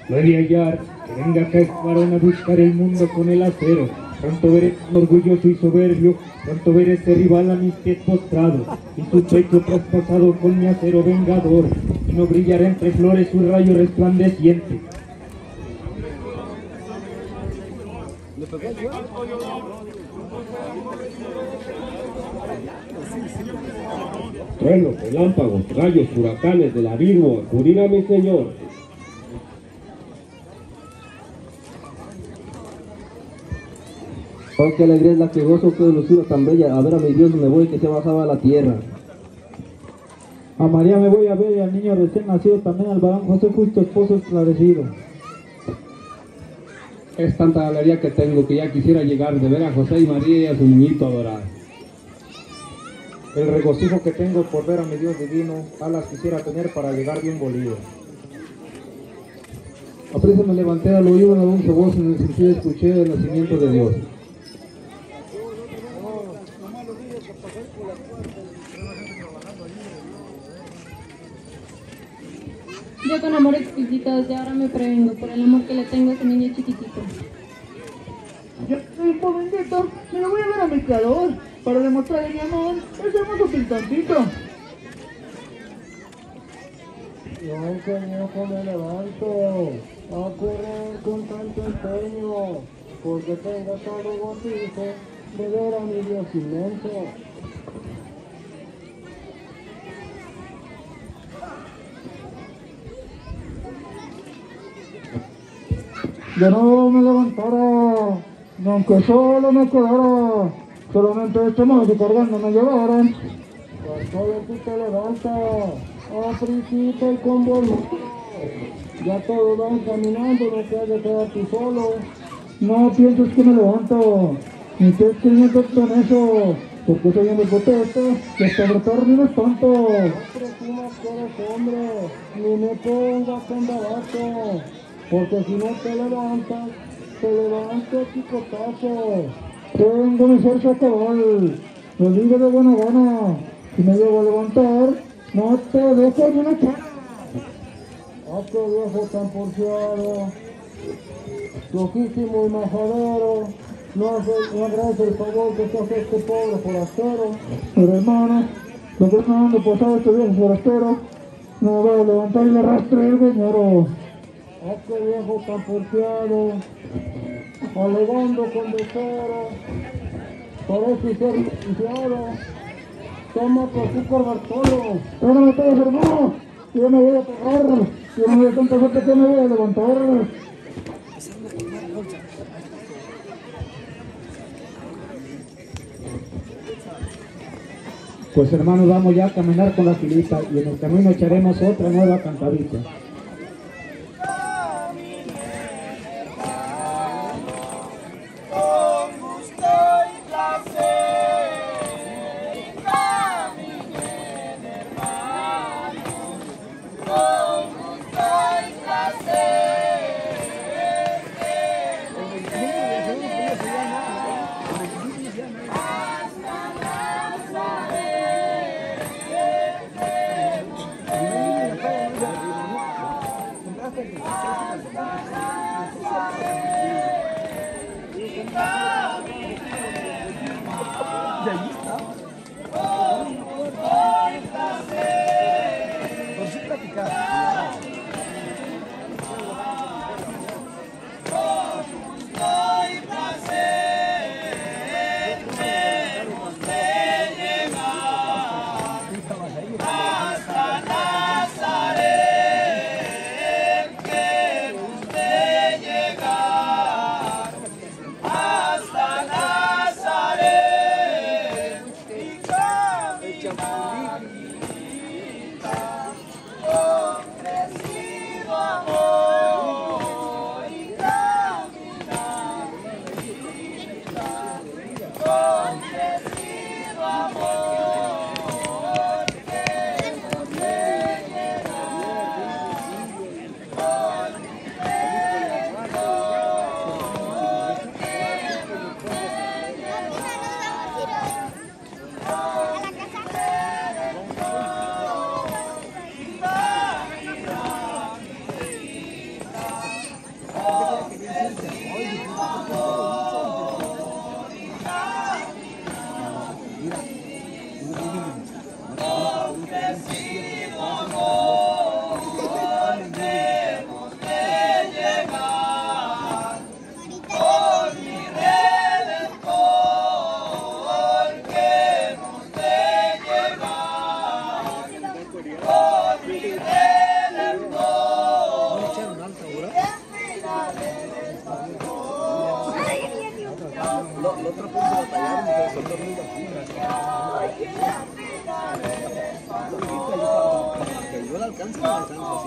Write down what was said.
Lo he de hallar, que venga acá es varón a buscar el mundo con el acero. Pronto veré orgulloso y soberbio, pronto veré ese rival a mis pies postrado, y su pecho traspasado con mi acero vengador, y no brillará entre flores su rayo resplandeciente. Truenos, relámpagos, rayos, huracanes del abismo, acudir a mi Señor. Oh, qué alegría es la que gozo, qué dulzura tan bella, a ver a mi Dios me voy que se bajaba a la tierra. A María me voy a ver y al niño recién nacido, también al varón José justo esposo esclarecido. Es tanta alegría que tengo que ya quisiera llegar de ver a José y María y a su niñito adorar. El regocijo que tengo por ver a mi Dios divino, alas quisiera tener para llegar bien bolido. Aprecia me levanté al oído una dulce voz en el sentido escuché el nacimiento de Dios. Yo con amor exquisito desde ahora me prevengo por el amor que le tengo a ese niño chiquitito. Yo soy jovencito, me lo voy a ver a mi creador para demostrarle mi amor, ese hermoso pintoncito. Yo que viejo me levanto a correr con tanto empeño, porque tengo tal regocijo de ver a mi Dios inmenso. Yo no me levantara, ni aunque solo me quedara, solamente este modo cargando me llevaran. Cuando tú te levantas, apricita y con buen humor. Ya todos van caminando, no te has de quedar tú solo. No pienses que me levanto, ni te escribiendo con eso, porque soy un botete, que sobre todo ni me espanto. No presumas que eres hombre, ni me pongas con barato, porque si no te levantas chicotazo. Tengo mi fuerza cabal, lo digo de buena gana, si me llego a levantar, no te dejo ni una cara. Ah, qué viejo tan porfiado, flojísimo y majadero, no agradece el favor que te hace este pobre forastero. Pero hermano, lo que no ando posado este viejo forastero, no me voy a levantar y le arrastre el güeñero. Ah, qué viejo tan porfiado, alegando con desero, parece ser licenciado. Toma tu azúcar Bartolo. Espérame todos, hermano, yo me voy a pegar, yo no me doy tanta suerte que me voy a levantar. Pues hermanos, vamos ya a caminar con la filita y en el camino echaremos otra nueva cantadita. Hasta Nazaret que usted llega. Gracias.